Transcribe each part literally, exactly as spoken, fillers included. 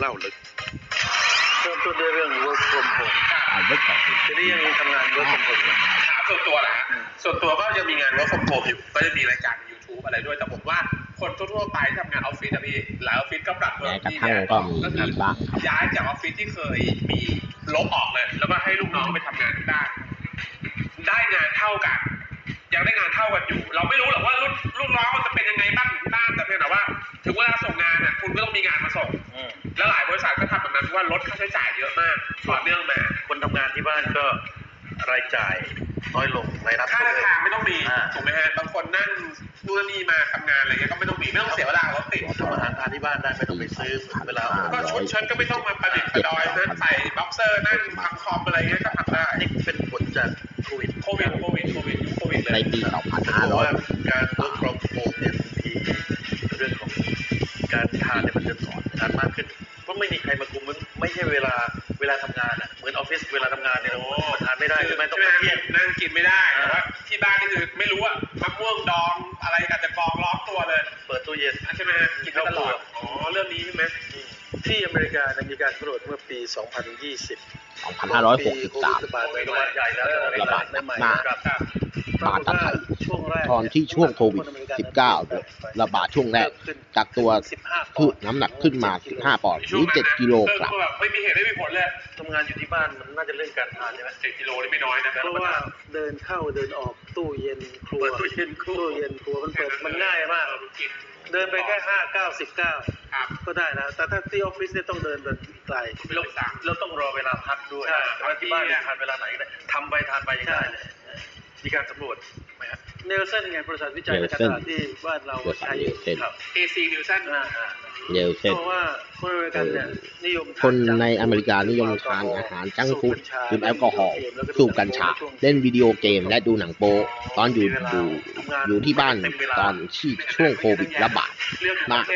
ล่าลึกเริ่มต้นด้วยเรื่อง work from home ทีนี้ยังทำงาน work from home ส่วนตัวแหละส่วนตัวก็ยังมีงาน work from home อยู่ก็จะมีรายการ YouTube อะไรด้วยแต่ผมว่าคนทั่วๆไปที่ทำงานออฟฟิศอะพี่หลายออฟฟิศก็ปรับตัวที่เนี่ยก็คือย้ายจากออฟฟิศที่เคยมีลบออกเลยแล้วก็ให้ลูกน้องไปทำงานได้ได้งานเท่ากันยังได้งานเท่ากันอยู่เราไม่รู้หรอกว่าลูกลูกน้องจะเป็นยังไงบ้างที่บ้านแต่เพียงแต่ว่าถึงเวลาส่งงานอ่ะคุณก็ต้องมีงานมาส่งแล้วหลายบริษัทก็ทำแบบนั้นเพราะว่าลดค่าใช้จ่ายเยอะมากต่อเนื่องมาคนทำงานที่บ้านก็รายจ่ายน้อยลงรายรับค่าเดินทางไม่ต้องมีถูกไหมฮะบางคนนั่งนู่นนี่มาทำงานอะไรเงี้ยก็ไม่ต้องมีไม่ต้องเสียเวลารถติดทำอาหารทานที่บ้านได้ไม่ต้องไปซื้อเวลาก็ชุดเชิ้ตก็ไม่ต้องมาประดิษฐ์ประดอยนั่งใส่บ็อกเซอร์นั่งทำคอมอะไรเงี้ยก็ทำได้นี่เป็นผลจากโควิดโควิดโควิดโควิดโควิดเลยในปีสองพันห้าร้อยการ work from home เนี่ยทีเรื่องของการทานเนี่ยมันจะสอนทานมากขึ้นเพราะไม่มีใครมาคุมมันไม่ใช่เวลาเวลาทำงานอ่ะเหมือนออฟฟิศเวลาทำงานเนี่ยมันทานไม่ได้ใช่ไหมต้องเที่ยงนั่งกินไม่ได้แต่ว่าที่บ้านนี่คือไม่รู้ว่ามะม่วงดองอะไรกันจะกองล้อมตัวเลยเปิดตู้เย็นใช่ไหมกินตลอดอ๋อเรื่องนี้ใช่ไหมที่อเมริกามีการสำรวจเมื่อปีสองพันยี่สิบสองพันห้าร้อยหกสิบสามระบาดใหญ่แล้วระบาดหนักบาดตะไคร้ตอนที่ช่วงโควิดสิบเก้าระบาดช่วงแรกกักตัวคือน้ำหนักขึ้นมาสิบห้าปอนด์หรือเจ็ดกิโลกรัมไม่มีเหตุไม่มีผลเลยทำงานอยู่ที่บ้านมันน่าจะเรื่องการทานใช่ไหมเจ็ดกิโลนี่ไม่น้อยนะเพราะว่าเดินเข้าเดินออกตู้เย็นครัวตู้เย็นครัวเย็นครัวมันเปิดมันง่ายมากเดินไปแค่ห้าเก้าสิบเก้าก็ได้นะแต่ถ้าที่ออฟฟิศเนี่ยต้องเดินแบบไกลเราต้องรอเวลาพักด้วยแต่ว่าที่บ้านทานเวลาไหนก็ได้ทำไปทานไปยังได้เลยมีการสำรวจไหมครับเนลเซนไงบริษัทวิจัยและการตลาดที่บ้านเราใช้ครับ เอ ซี นิวเซนเนลเซนเพราะว่าคนอเมริกันเนี่ยนิยมคนในอเมริกานิยมทานอาหารจังก์ฟู้ดดื่มแอลกอฮอล์สูบกัญชาเล่นวิดีโอเกมและดูหนังโป๊ตอนอยู่อยู่อยู่ที่บ้านตอนที่ช่วงโควิดระบาดมาก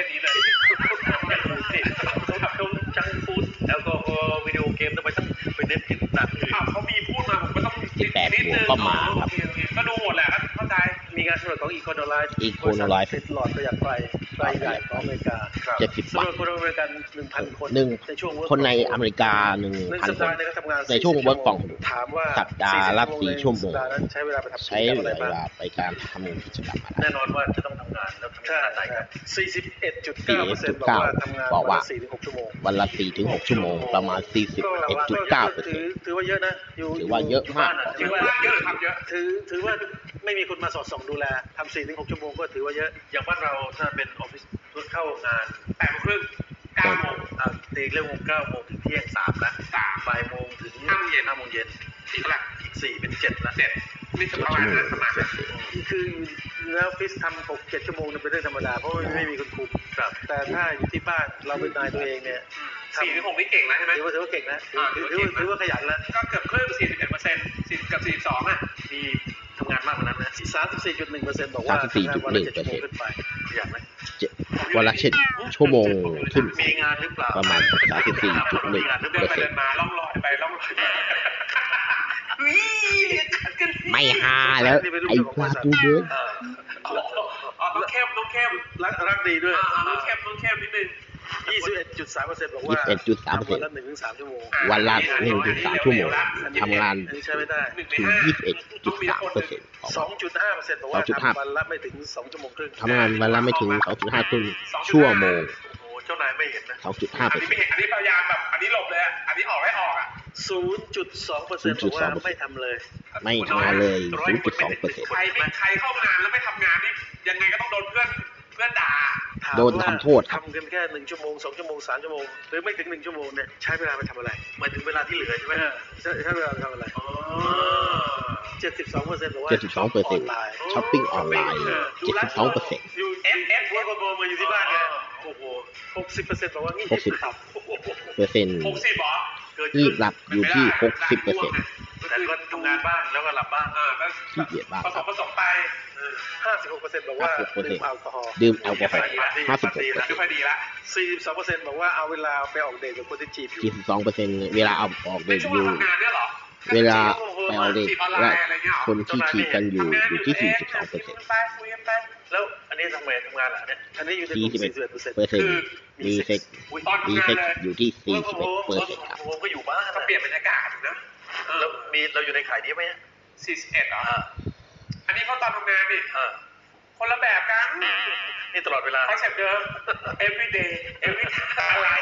จังก์ฟู้ดแอลกอฮอล์วิดีโอเกมทำไมต้องไปเน้นกินหนักเลยเขามีพูดมาผมก็ต้องคิดนิดนึงก็มาครับก็ดูหมดแหละเข้าใจมีการสำรวจของอีโคโนไลฟ์อีโคโนไลฟ์ติดหลอดประหยัดไฟไฟใหญ่ของอเมริกาเจ็ดสิบบาทคนอเมริกันหนึ่งพันคนในช่วงคนในอเมริกาหนึ่งพันคนในช่วงเวิร์กฟรอมถามว่าสัปดาห์ละสี่ชั่วโมงใช้เวลาไปทำใช้เวลาไปการทำกิจกรรมอะไรแน่นอนว่าจะต้องทำงานแล้วทำงานไหนครับ สี่สิบเอ็ดจุดเก้าเปอร์เซ็นต์ บอกว่าทำงานวันละสี่ถึงหกชั่วโมงวันละสี่ถึงหกชั่วโมงประมาณ สี่สิบเอ็ดจุดเก้าเปอร์เซ็นต์ถือว่าเยอะนะถือว่าเยอะมากถือว่าเยอะหรือทำเยอะถือถือว่าไม่มีคนมาสอดส่องดูแลทำสี่ถึงหกชั่วโมงก็ถือว่าเยอะอย่างบ้านเราถ้าเป็นออฟฟิศเข้างานแปดโมงครึ่งเก้าโมงตีเรื่องโมงเก้าโมงถึงเที่ยงสามนะสามบ่ายโมงถึงห้าโมงเย็นห้าโมงเย็นอีกละอีกสี่เป็นเจ็ดนะเจ็ดนี่จะประมาณนั้นประมาณคือแล้วออฟฟิศทำหกเจ็ดชั่วโมงเป็นเรื่องธรรมดาเพราะไม่มีคนคุมแต่ถ้าอยู่ที่บ้านเราเป็นนายตัวเองเนี่ยสี่ถึงหกนี่เก่งนะใช่ไหมถือว่าถือว่าเก่งนะถือว่าถือว่าขยันนะก็เกือบครึ่งสี่สิบเอ็ดเปอร์เซ็นต์สี่กับสี่สิบสองอ่ะมีทำงานมากกว่านั้นนะสามสิบสี่จุดหนึ่งเปอร์เซ็นต์บอกว่าสามสิบสี่จุดหนึ่งเปอร์เซ็นต์ขยันไหมวันละเจ็ดชั่วโมงขึ้นมีงานหรือเปล่าประมาณสามสิบสี่จุดหนึ่งเปอร์เซ็นต์มาล่องลอยไปล่องลอยไม่ฮาแล้วไอ้ปลาตูเบิร์ดอ๋อต้องเข้มต้องเข้มรักรักดีด้วยต้องเข้มต้องเข้มนิดนึงยี่สิบเอ็ดจุดสามเปอร์เซ็นต์ บอกว่ายี่สิบเอ็ดจุดสามเปอร์เซ็นต์วันละหนึ่งถึงสามชั่วโมงวันละหนึ่งถึงสามชั่วโมงทำงานใช้ไม่ได้ถึงยี่สิบเอ็ดจุดสามเปอร์เซ็นต์สองจุดห้าเปอร์เซ็นต์ บอกว่าทำวันละไม่ถึงสองชั่วโมงครึ่งทำงานวันละไม่ถึงสองจุดห้าครึ่งชั่วโมงเจ้านายไม่เห็นนะสองจุดห้าเปอร์เซ็นต์อันนี้พยายามแบบอันนี้หลบเลยอันนี้ออกให้ออกอ่ะศูนย์จุดสองเปอร์เซ็นต์ บอกว่าไม่ทำเลยไม่ทำเลย ศูนย์จุดสองเปอร์เซ็นต์ใครใครเข้างานแล้วไม่ทำงานนี่ยังไงก็ต้องโดนเพื่อนเพื่อนด่าโดนทำโทษทำกันแค่หนึ่งชั่วโมงสองชั่วโมงสามชั่วโมงหรือไม่ถึงหนึ่งชั่วโมงเนี่ยใช้เวลาไปทำอะไรหมายถึงเวลาที่เหลือใช่ไหมใช้ใช้เวลาไปทำอะไรเจ็ดสิบสองเปอร์เซ็นต์บอกว่าเจ็ดสิบสองเปอร์เซ็นต์ช้อปปิ้งออนไลน์เจ็ดสิบสองเปอร์เซ็นต์อยู่เอฟเอฟเวิร์กโฮมมาอยู่ที่บ้านเนี่ยโอ้โหหกสิบเปอร์เซ็นต์บอกว่านี่หกสิบเปอร์เซ็นต์หกสิบหรอที่หลับอยู่ที่หกสิบเปอร์เซ็นต์แต่ก็ทำงานบ้างแล้วก็หลับบ้างขี้เกียจบ้างผสมผสมไปห้าสิบหกเปอร์เซ็นต์บอกว่าดื่มแอลกอฮอล์ดื่มแอลกอฮอล์ห้าสิบหกเปอร์เซ็นต์ไม่ค่อยดีละสี่สิบสองเปอร์เซ็นต์บอกว่าเอาเวลาไปออกเดทกับคนที่จีบอยู่สี่สิบสองเปอร์เซ็นต์เวลาเอาออกเดทอยู่เวลาไปออกเดทและคนที่จีบกันอยู่อยู่ที่สี่สิบสองเปอร์เซ็นต์แล้วอันนี้ทำไมทำงานเหรอเนี่ยอันนี้อยู่ในกลุ่มสี่สิบเอ็ดเปอร์เซ็นต์เปอร์เซ็นคืต์อดีเซ็กตอนดีทำงาเซ็นกเลยอยู่ที่สี่สิบเอ็ดเปอร์เซ็นต์ครับผมก็อยู่บ้านก็เปลี่ยนบรรยากาศนะแล้วมีเราอยู่ในขายนี้ไหมสี่สิบเอ็ดเหรออันนี้เขาตอนทำงานดิคนละแบบกันนี่ตลอดเวลาคอนเซ็ปต์เดิม every day every time อะไร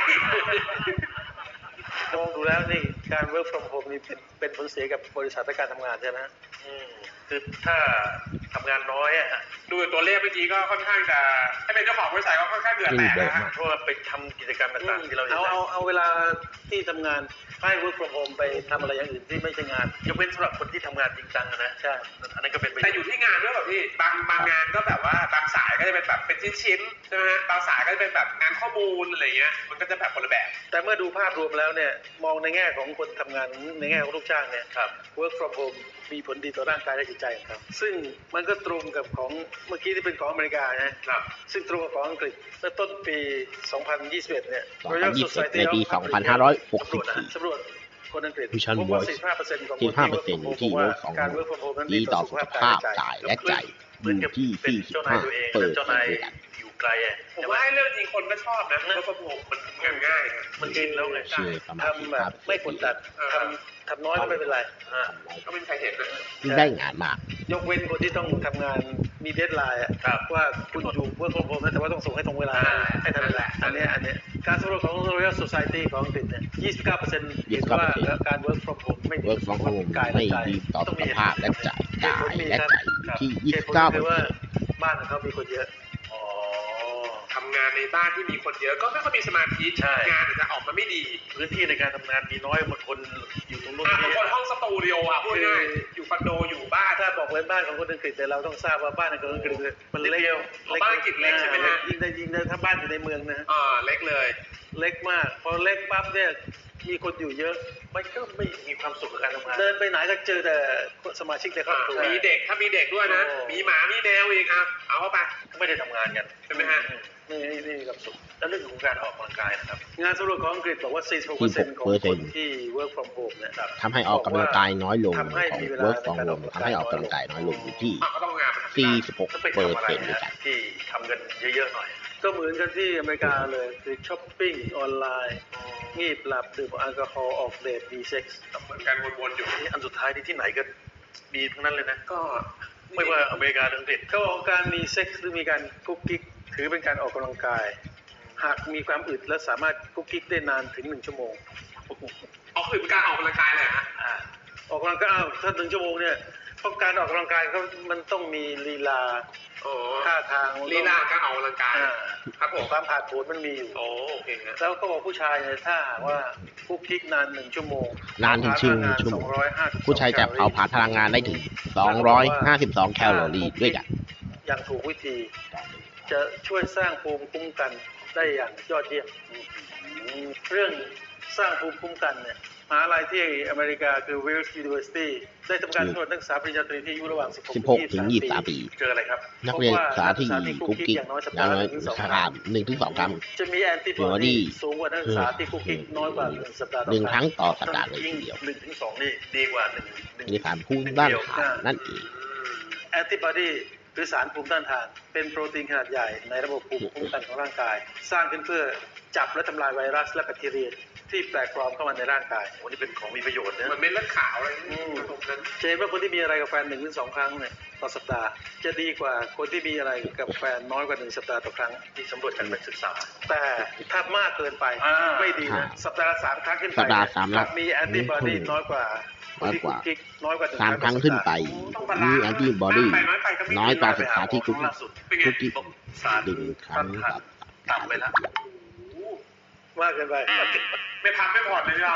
มองดูแล้วนี่การ work from home นี่เป็นเป็นผลเสียกับบริษัทและการทำงานใช่ไหมคือถ้าทำงานน้อยอ่ะดูตัวเลขเมื่อกี้ก็ค่อนข้างจะถ้าเป็นเจ้าของบริษัทก็ค่อนข้างเดือดแตกนะเพราะว่าไปทำกิจกรรมต่างๆที่เราเอาเอาเอาเวลาที่ทำงานให้ work from home ไปทำอะไรอย่างอื่นที่ไม่ใช่งานยกเว้นสำหรับคนที่ทำงานจริงจังนะใช่อันนั้นก็เป็นแต่อยู่ที่งานด้วยแบบพี่บางบางงานก็แบบว่าบางสายก็จะเป็นแบบเป็นชิ้นๆใช่ไหมฮะบางสายก็จะเป็นแบบงานข้อมูลอะไรเงี้ยมันก็จะแบบคนละแบบแต่เมื่อดูภาพรวมแล้วเนี่ยมองในแง่ของคนทำงานในแง่ของลูกจ้างเนี่ย work from home มีผลดีต่อร่างกายและจิตใจครับซึ่งมันก็ตรงกับของเมื่อกี้ที่เป็นของอเมริกานะครับซึ่งตรงกับของอังกฤษเมื่อต้นปีสองพันยี่สิบเอ็ดเนี่ย Royal Society ในปีสองพันห้าร้อยหกสิบสี่สำรวจคนอังกฤษพบว่าสี่สิบห้าเปอร์เซ็นต์ ของสี่สิบห้าเปอร์เซ็นต์ ที่ work from home ดีต่อสุขภาพกายและใจอยู่ที่สี่สิบห้าเปอร์เซ็นต์ด้วยกันอยู่ไกลอ่ะแต่ว่าเรื่องจริงคนก็ชอบนะ work from home มันทำงานง่ายมันกินแล้วไงทำแบบไม่กดดันทำทำน้อยก็ไม่เป็นไรก็ไม่มีใครเห็นเลยได้งานมากยกเว้นคนที่ต้องทำงานมีเดดไลน์ว่าคุณอยู่เวิร์กฟรอมโฮมแต่ว่าต้องส่งให้ตรงเวลาให้ทันเวลาอันนี้อันนี้การสำรวจของ Royal Society ของอังกฤษเนี่ย ยี่สิบเก้าเปอร์เซ็นต์ เห็นว่าการ work from home ไม่ดี work from home ไม่ดีต่อสุขภาพและใจกายและใจอยู่ที่ยี่สิบเก้าเปอร์เซ็นต์บ้านของเขามีคนเยอะทำงานในบ้านที่มีคนเยอะก็ไม่ค่อยมีสมาธิงานจะออกมาไม่ดีพื้นที่ในการทำงานมีน้อยบางคนอยู่ตรงนู้นบางคนห้องสตูดิโออ่ะพูดง่ายอยู่คอนโดอยู่บ้านถ้าบอกเลยบ้านของคนอังกฤษแต่เราต้องทราบว่าบ้านของคนอังกฤษมันเล็กบ้านอังกฤษเล็กใช่ไหมฮะยิ่งได้ยิ่งได้ถ้าบ้านอยู่ในเมืองนะอ่าเล็กเลยเล็กมากพอเล็กปั๊บเนี่ยมีคนอยู่เยอะมันก็ไม่มีความสุขกับการทำงานเดินไปไหนก็เจอแต่สมาชิกในครอบครัวมีเด็กถ้ามีเด็กด้วยนะมีหมามีแมวอีกอ่ะเอาเข้าไปไม่ได้ทำงานกันใช่ไหมฮะนี่นี่นี่ความสุขแล้วเรื่องของการออกกำลังกายนะครับงานสำรวจของอังกฤษบอกว่า สี่สิบหกเปอร์เซ็นต์ ของคนที่ work from home เนี่ยทำให้ออกกำลังกายน้อยลงของ work from home ทำให้ออกกำลังกายน้อยลงอยู่ที่สี่สิบหกเปอร์เซ็นต์ด้วยกันที่ทำกันเยอะๆหน่อยก็เหมือนกันที่อเมริกาเลยคือช้อปปิ้งออนไลน์งีบหลับดื่มแอลกอฮอล์ออกเดทมีเซ็กซ์เหมือนกันวนๆอยู่นี่อันสุดท้ายที่ที่ไหนก็มีทั้งนั้นเลยนะก็ไม่ว่าอเมริกาหรืออังกฤษเขาบอกการมีเซ็กซ์หรือมีการกุ๊กกิ๊กถือเป็นการออกกำลังกายหากมีความอึดและสามารถกุ๊กกิ๊กได้นานถึงหนึ่งชั่วโมงออกคือเป็นการออกกำลังกายเลยฮะออกกำลังกายถ้าหนึ่งชั่วโมงเนี่ยเพราะการออกกำลังกายเขามันต้องมีลีลาท่าทางลีลาการออกกำลังกายครับผมความผาดโผนมันมีอยู่โอ้โอเคแล้วก็บอกผู้ชายเนี่ยถ้าว่ากุ๊กกิ๊กนานหนึ่งชั่วโมงนานถึงชั่วโมงผู้ชายจะเผาผลาญพลังงานได้ถึงสองร้อยห้าสิบสองแคลอรี่ด้วยกันอย่างถูกวิธีจะช่วยสร้างภูมิคุ้มกันได้อย่างยอดเยี่ยมเรื่องสร้างภูมิคุ้มกันเนี่ยมหาลัยที่อเมริกาคือ Wells University ได้ทำการสำรวจนักศึกษาปริญญาตรีที่อายุระหว่างสิบหกถึงยี่สิบสามปีเจออะไรครับนักเรียนศึกษาที่กุ๊กกิ๊กอย่างน้อยสัปดาห์ละหนึ่งถึงสองครั้งจะมีแอนติบอดีสูงกว่านักศึกษาที่กุ๊กกิ๊กน้อยกว่าหนึ่งสัปดาห์หนึ่งครั้งต่อสัปดาห์เลยทีเดียวหนึ่งถึงสองนี่ดีกว่าหนึ่งมีสารภูมิต้านทานนั่นเองแอนติบอดีหรือสารภูมิต้านทานเป็นโปรตีนขนาดใหญ่ในระบบภูมิคุ้มกันของร่างกายสร้างขึ้นเพื่อจับและทำลายไวรัสและแบคทีเรียที่แปลกปลอมเข้ามาในร่างกายวันนี้เป็นของมีประโยชน์นะมันเป็นเลือดขาวอะไรตรงนั้นเจนว่าคนที่มีอะไรกับแฟนหนึ่งถึงสองครั้งเนี่ยต่อสัปดาห์จะดีกว่าคนที่มีอะไรกับแฟนน้อยกว่าหนึ่งสัปดาห์ต่อครั้งที่สำรวจจากนักศึกษาแต่ถ้ามากเกินไปไม่ดีนะสัปดาห์ละสามครั้งขึ้นไปมีแอนติบอดีน้อยกว่าน้อยกว่าสามครั้งขึ้นไปมีแอนติบอดีน้อยกว่าศึกษาที่กุ๊กกุ๊กกิ๊กดึงครั้งต่ำไปแล้วมากเกินไปไม่พักไม่ผ่อนเลยเรา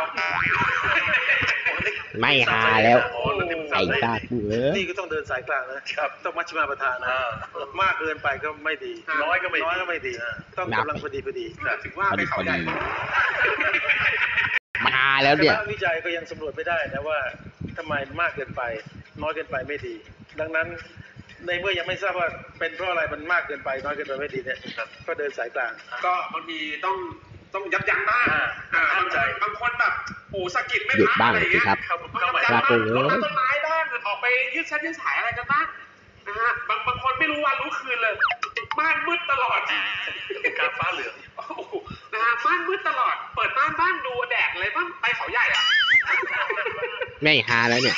ไม่หาแล้วไอ้ตากูเอ้ยนี่ก็ต้องเดินสายกลางนะครับต้องมัชฌิมาประธานนะมากเกินไปก็ไม่ดีน้อยก็ไม่น้อยก็ไม่ดีต้องกำลังพอดีพอดีถึงว่าไปเขาใหญ่มาแล้วเนี่ยวิจัยก็ยังสำรวจไม่ได้นะว่าทำไมมากเกินไปน้อยเกินไปไม่ดีดังนั้นในเมื่อยังไม่ทราบว่าเป็นเพราะอะไรมันมากเกินไปน้อยเกินไปไม่ดีเนี่ยก็เดินสายกลางก็บางทีต้องต้องยับยั้งบ้างบางคนบางคนแบบโอ้สกิดไม่พักอะไรอย่างเงี้ยยับยั้งบ้างลดต้นไม้บ้างออกไปยืดเส้นยืดสายอะไรกันบ้างนะฮะบางบางคนไม่รู้วันรู้คืนเลยมม่านมืดตลอดกาฟ้าเหลืองนะฮะม่านมืดตลอดเปิดม่านบ้านดูแดดอะไรบ้างไปเขาใหญ่อ่ะไม่ฮาแล้วเนี่ย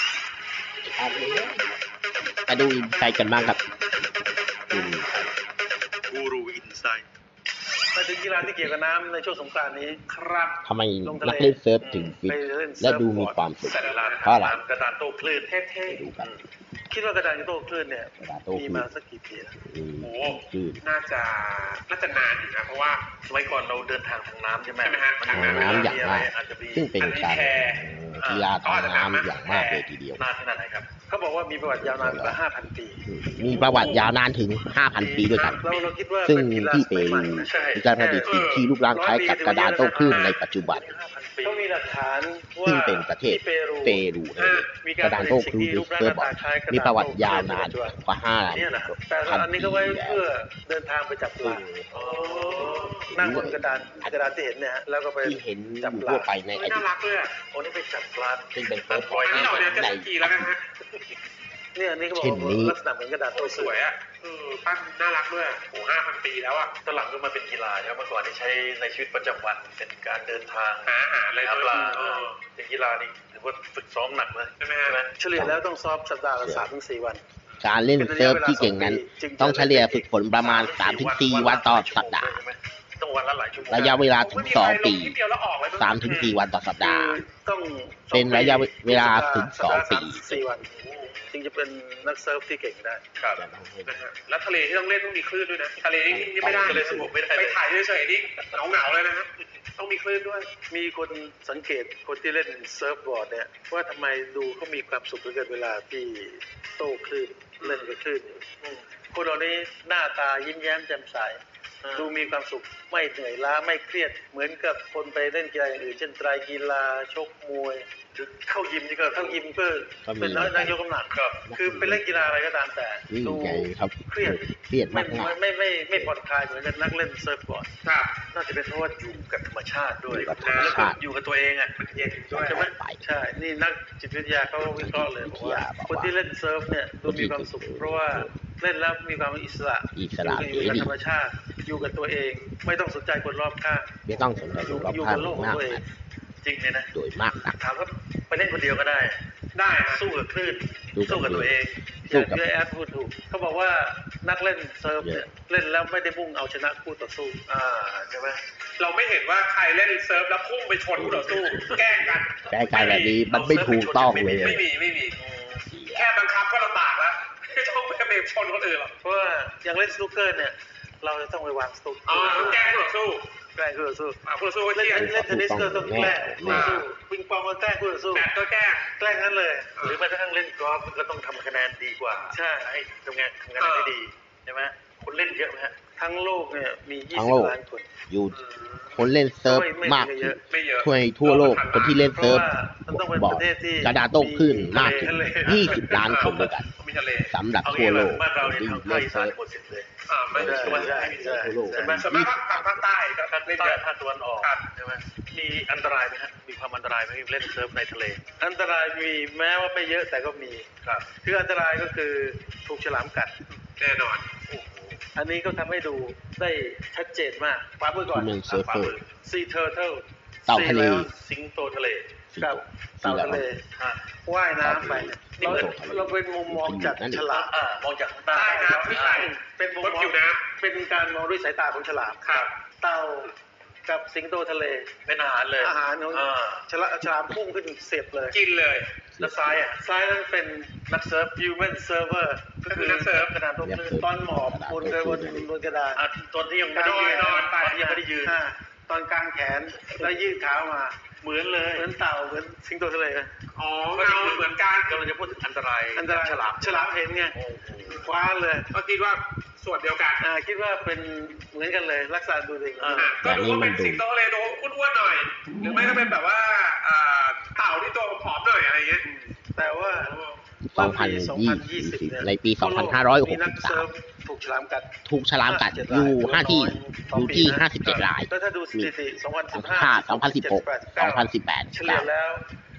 มาดูอินไซต์กันบ้างครับอืมกูรูอินไซต์มาถึงกีฬาที่เกี่ยวกับน้ำในช่วงสงกรานต์นี้ครับทำไมนักเล่นเซิร์ฟถึงฟิตและดูมีความสุขเพราะอะไรกระดานโต้คลื่นเท่ไปดูกันๆคิดว่ากระดานโต้คลื่นเนี่ยกระดานโต้คลื่นมีมาสักกี่ปีแล้วอืมโอ้คือน่าจะน่าจะนานอยู่นะเพราะว่าสมัยก่อนเราเดินทางทางน้ำใช่ไหมใช่ไหมฮะมันทางทางน้ำน้ำอย่างมากอาจจะมีซึ่งเป็นการกีฬาทางน้ำอย่างมากเลยทีเดียวนานขนาดไหนครับเขาบอกว่ามีประวัติยาวนานกว่า ห้าพัน ปีมีประวัติยาวนานถึง ห้าพัน ปีด้วยกันเราเราคิดว่าซึ่งเป็นกีฬาที่สเปมัยใหม่รูนะใช่มีการผลิตสิ่งที่รูปร่างคล้ายกับกระดานโต้คลื่นในปัจจุบันก็มีหลักฐานว่าซึ่งเป็นประเทศที่เปรูเปรูนะกระดานโต้คลื่นหรือเซิร์ฟบอร์ดมีประวัติยาวนานกว่าห้าเนี่ยแหละแต่พันอันนี้ปีก็ไว้แล้วเพื่อเดินทางไปจับปลานั่งบนกระดานกระดานที่เห็นเนี่ยฮะแล้วก็ไปที่เห็นจับอยู่ปลาทั่วไปในอไม่ดีน่าตรักเลยอ่ะโอ้นี่ไปจับปลาซึ่งเป็นเซิร์ฟบอร์ดอันที่นี้เราเดี๋ยวจะในสกีแล้วกันฮะเนี่ยอันนี่ก็บอกเช่นนี้ว่าลักษณะเหมือนกระดานโอ้โต้สวยอ่ะเออปั้นน่ารักด้วยโอ้ห้าพันปีแล้วอ่ะตอนหลังก็มาเป็นกีฬาใช่ไหมเมื่อก่อนนี่ใช้ในชีวิตประจำวันเป็นการเดินทางหาอาหารอะไรหาปลาเออเป็นกีฬานี่ถือว่าฝึกซ้อมหนักเลยใช่ไหมฮะเฉลี่ยแล้วต้องซ้อมสัปดาห์ละสามถึงสี่วันการเล่นเซิร์ฟที่เก่งนั้น ต้องเฉลี่ยฝึกฝนประมาณ สามถึงสี่ วันต่อสัปดาห์ต้องวันละหลายชั่วโมงระยะเวลาถึง สอง ปีไม่มีใครลงนิดเดียวแล้วออกเลยสามถึงสี่ วันต่อสัปดาห์ต้องเป็นระยะเวลาถึงสองปีสี่วันจึงจะเป็นนักเซิร์ฟที่เก่งได้ครับนะฮะแล้วทะเลที่ต้องเล่นต้องมีคลื่นด้วยนะทะเลนี่นี่ไม่ได้ทะเลสงบไม่ได้เลยไปถ่ายเฉยๆนี่เหงาๆเลยนะฮะต้องมีคลื่นด้วยมีคนสังเกตคนที่เล่นเซิร์ฟบอร์ดเนี่ยว่าทำไมดูเขามีความสุขเหลือเกินเวลาที่โต้คลื่นเล่นกับคลื่นอยู่คนเหล่านี้หน้าตายิ้มแย้มแจ่มใสดูมีความสุขไม่เหนื่อยล้าไม่เครียดเหมือนกับคนไปเล่นกีฬาอย่างอื่นเช่นไตรกีฬาชกมวยหรือเข้ายิมนี่ก็เข้ายิมเพื่อเป็นนักยกน้ำหนักครับคือเป็นเล่นกีฬาอะไรก็ตามแต่นี่ดูไงครับเครียดเครียดไม่มากไม่ไม่ไม่ผ่อนคลายเหมือนกับนักเล่นเซิร์ฟบอร์ดครับน่าจะเป็นเพราะว่าอยู่กับธรรมชาติด้วยอยู่กับธรรมชาติแล้วก็อยู่กับตัวเองอ่ะมันเย็นด้วยใช่ไหมไปใช่ นี่นักจิตวิทยาเขาวิเคราะห์เลยบอกว่าบอกว่าคนที่เล่นเซิร์ฟเนี่ยดูมีความสุข เพราะว่าเล่นแล้วมีความอิสระอิสระอยู่กับเสรีธรรมชาติ อยู่กับตัวเอง ไม่ต้องสนใจคนรอบข้างไม่ต้องสนใจอยู่รอบอยู่ข้างกับโลกของมากตัวเองนะจริงเนี่ยนะโดยมากนะถามว่าไปเล่นคนเดียวก็ได้ได้ฮะสู้กับคลื่นสู้กับสู้กับตัวเองสู้อย่างกับที่แอดพูดถูกเขาบอกว่านักเล่นเซิร์ฟเนี่ยเล่นแล้วไม่ได้มุ่งเอาชนะคู่ต่อสู้อ่าใช่ไหมเราไม่เห็นว่าใครเล่นเซิร์ฟแล้วพุ่งไปชนคู่ต่อสู้แกล้งกันแก้การแบบนี้มันไม่ถูกต้องเลยไม่มีไม่มีแค่บังคับก็ลำบากแล้วไม่ต้องไปเบรกชนคนอื่นหรอกเพราะว่าอย่างเล่นสนุกเกอร์เนี่ยเราจะต้องไปวางสนุกอ๋อต้องแกล้งคู่ต่อสู้แกล้งคู่ต่อสู้อ่าคู่ต่อสู้ก็เล่นเที่ยงเล่นเทนนิสก็ต้องแกล้งคู่ต่อสู้ปิงปองก็แกล้งคู่ต่อสู้แบดก็แกล้งแกล้งนั้นเลย หรือแม้กระทั่งเล่นกอล์ฟก็ต้องทำคะแนนดีกว่าใช่ให้ทำงานทำงานได้ดีใช่ไหมคุณเล่นเยอะไหมฮะทั้งโลกเนี่ยมียี่ทั้งสิโลบกล้านคนอยู่คนเล่นเซิร์ฟมากไม่ถึเยงอะไม่เยอะทั่วทั่วโลกคนที่เล่นเพราะเซิร์ฟว่ามันต้องเป็นบอปร์ดระเทศที่กระดาษโต้คลื่นมากถึงทะเลยี่สิบ ล้านคนด้วยกันมีทะเลสำหรับเอาทั่วงี้โลแบบกบ้านเราคนเนี่ยที่ทางภาเล่คน อีสาเซินร์ฟหมดสิทธิ์เลยอ่าไม่ใช่ใช่ใช่ไม่ใช่ทั่วโลกใช่ไหมส่วนมากทางภาคใต้ก็ภาคเล่นใต้เยอะภาคตะวันออกครับใช่ไหมมีอันตรายไหมฮะมีความอันตรายไหมเล่นเซิร์ฟในทะเล อันตรายมีแม้ว่าไม่เยอะแต่ก็มีครับคืออันตรายก็คือถูกฉลามกัดแน่นอนอันนี้ก็ทำให้ดูได้ชัดเจนมากฟ้ามือก่อนที่เมืองเซิร์ฟเฟอร์ซีเทอร์เทิลเต่าทะเลสิงโตทะเลสิงครับโตเต่าทะเลอ่ะว่ายน้ำไปเราสิงโตทะเลเราเป็นมุมมองจากนั่นเองฉลามอ่ามองจากข้างใต้ใต้น้ำขึ้นไปเป็นมุมบนมอผิงวน้เป็นการมองด้วยสายตาของฉลามครับเต่ากับสิงโตทะเลเป็นอาหารเลยอาหารของฉลามฉลามพุ่งขึ้นเสียบเลยกินเลยแล้วซ้ายอ่ะซ้ายนั้นเป็นนักเซิร์ฟ human server ก็คือนักเซิร์ฟกระดานตรงพื้นตอนหมอบบนกระบนบนกระดานตอนที่ยังไม่ได้ยืนนอนไปตอนที่ยังไม่ได้ยืนตอนกลางแขนแล้วยืดเท้ามาเหมือนเลยเหมือนเต่าเหมือนสิงโตทะเลอ๋อเงาเหมือนกันกำลังจะพูดถึงอันตรายอันตรายฉลามฉลามเห็นไงคว้าเลยก็คิดว่าส่วนเดียวกันอ่าคิดว่าเป็นเหมือนกันเลยลักษณะดูดิอ่าก็ดูว่าเป็นสิงโตทะเลดูอ้วนๆหน่อย หรือไม่ก็เป็นแบบว่าอ่าเต่าที่ตัวผอมหน่อยอะไรอย่างเงี้ยแต่ว่าสองพันยี่สิบ ในปี สองพันห้าร้อยหกสิบสามถูกฉลามกัดถูกฉลามกัดอยู่ห้าที่อยู่ที่ห้าสิบเจ็ดรายแล้วถ้าดูสถิติสองพันสิบห้าสองพันสิบหก สองพันสิบแปดเฉลี่ยแล้ว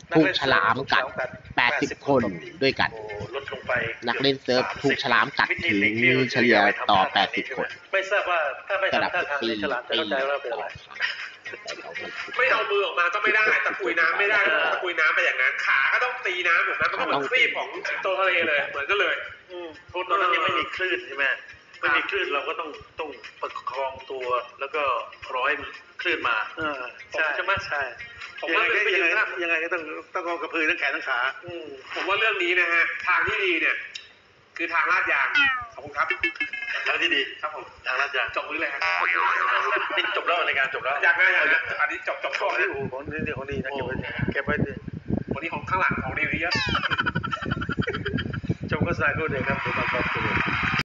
ถูกฉลามกัดแปดสิบคนด้วยกันโอ้ลดลงไปนักเล่นเซิร์ฟถูกฉลามกัดถึงเฉลี่ยต่อแปดสิบคนไม่ทราบว่าถ้าไม่ระดับทำท่าทางปีนี้ฉลามจะปีเข้าใจว่าเป็นอะไรไม่เอามือออกมาก็ไม่ได้ตะกุยน้ำไม่ได้ตะกุยน้ำไปอย่างนั้นขาก็ต้องตีน้ำแบบนั้นมันก็เหมือนครีบของสิงโตทะเลเลยเหมือนกันเลยอืมเพราะตอนนั้นยังไม่มีคลื่นใช่ไหมไม่มีคลื่นเราก็ต้องต้องประคองตัวแล้วก็รอให้คลื่นมาใช่ใช่ไหมใช่ผมว่าเป็นยังไงยังไงก็ต้องต้องเอากระพือทั้งแขนทั้งขาอืมผมว่าเรื่องนี้นะฮะทางที่ดีเนี่ยคือทางลาดยางขอบคุณครับทางที่ดีครับผมทางลาดยางจบมือเลยครับนี่จบแล้วรายการจบแล้วอยากง่ายอย่างนี้อันนี้จบจบขช่อวงงที่นี้อู่ของนี่ของนี่นะเก็บไว้เก็บไว้ดิวันนี้ของข้างหลังของดีเยอะชมโฆษณากูเด็กครับผมมาขอบคุณ